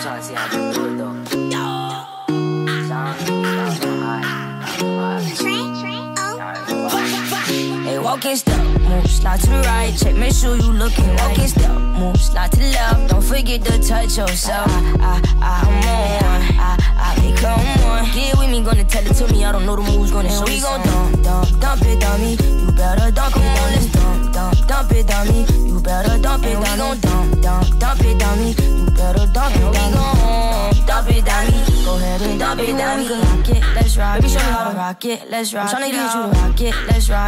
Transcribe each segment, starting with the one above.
trying to see how you do it though. Hey, walking step, move, slide to the right, check, make sure you looking right. Walking step, move, slide to the left, don't forget to touch yourself. I'm on, hey, come on, get with me, gonna tell it to me, I don't know the moves, gonna show you. We gon' dump it, dummy, you better dump it, let's dump it, dummy, you better dump it, we gon' dump it, dummy, you better dump it, we gon' dump it, dummy, go ahead and dump it, dummy, rock it, let's rock, baby, show me how to rock it, let's rock, I'm tryna get you to rock it, let's rock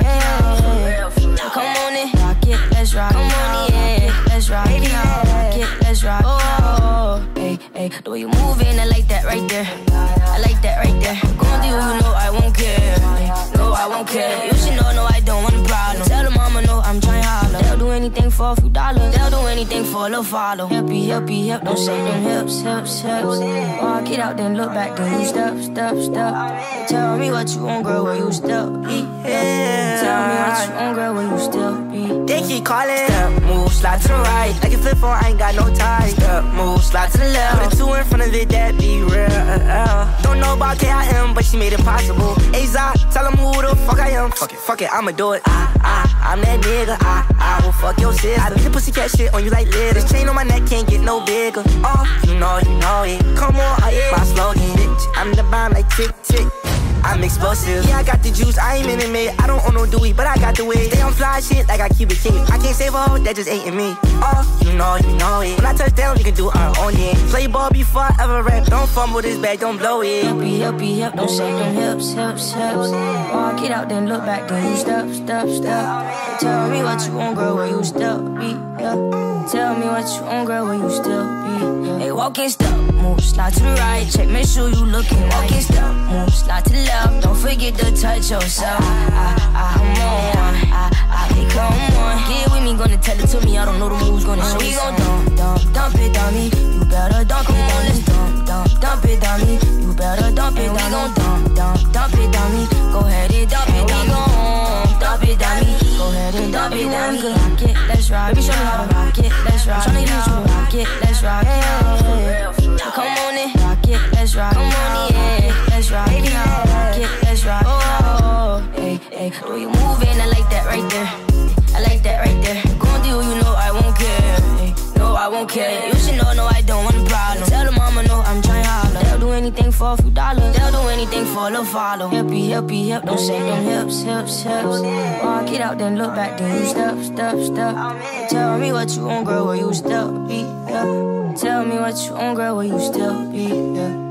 it, come on in, rock it, let's rock, come on in, let's rock it, rock it, let's rock, oh, hey, hey, the way you moving, I like that right there, I like that right there, gon' do, you know I won't care, no, I won't care, you should know, no, I don't want a problem, tell the mama, no, I'm trying hard, they'll do anything for a few dollars, they'll do anything for a little follow, help, don't say them hips, walk it out, then look back, then you step, tell me what you want, girl, where you still be, tell me what you want, girl, where you still be, they keep calling, step, move, slide to the right, like a flip phone, I ain't got no time, step, move, slide to the left, put a 2 in front of it, that be real, don't know about KIM, but she made it possible, Zai, tell them who the fuck I am, fuck it, I'ma do it, I'm that nigga, I will fuck your sister, I beat the pussycat shit on you like litter, this chain on my neck can't get no bigger, oh, you know it, come on, my slogan, bitch, I'm the bomb like tick, I'm explosive, yeah, I got the juice, I ain't minute, I don't own no Dewey, but I got the way, stay on fly shit like I keep it cheap, I can't save a hoe, that just ain't in me, oh, you know it, when I touch down, we can do our own thing, play ball before I ever rap, don't fumble this bag, don't blow it, help, don't say them hips, walk it out, then look back, then you step, tell me what you want, girl, where you still be, tell me what you want, girl, where you still be, hey, walking step, move, slide to the right, check, make sure you looking right, walking step, move, slide to the left, don't forget to touch yourself, I'm on, hey, come on, get with me, gonna tell it to me, I don't know the moves, gonna show you. We gon' dump it, dummy, you better dump it, let's dump it, dummy, you better dump it, we gon' dump it, dummy, go ahead and dump it, we gon' dump it, dummy, go ahead and dump it, dummy, rock it, let's rock, baby, show me how to rock it, let's rock, tryna get you to rock it, let's rock, come on in, rock it, let's rock, come on in, let's rock it, let's rock, oh, hey, the way you moving, I like that right there, I like that right there, gon' do, you know I won't care, hey, no, I won't care, you should know, no, I don't want a problem, tell the mama, no, I'm trying hard, they'll do anything for a few dollars, they'll do anything for a little follow, help, don't say them hips, walk it out, then look back, then you step, tell me what you want, girl, where you still be, tell me what you want, girl, where you still be,